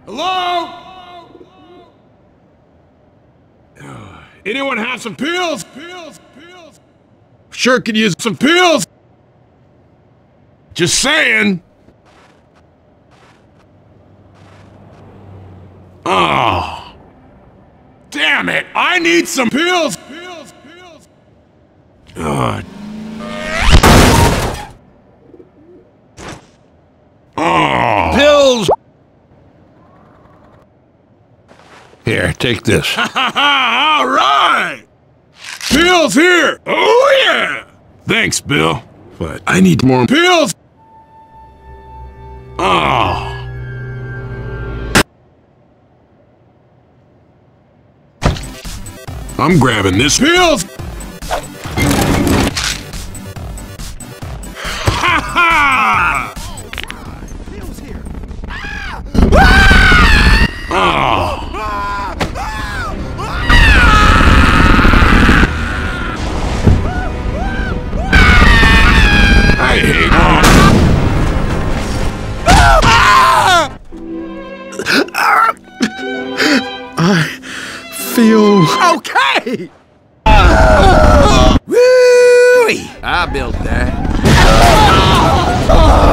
Hello? Anyone have some pills? Sure could use some pills. Just saying. Oh. Damn it. I need some pills. God. Oh. Pills. Here, take this. Ha ha ha! All right! Pills here! Oh yeah! Thanks, Bill. But I need more pills! Oh. I'm grabbing this pills! Ha ha! Pills here! Oh. I hate I feel okay. Woo-wee! I built that.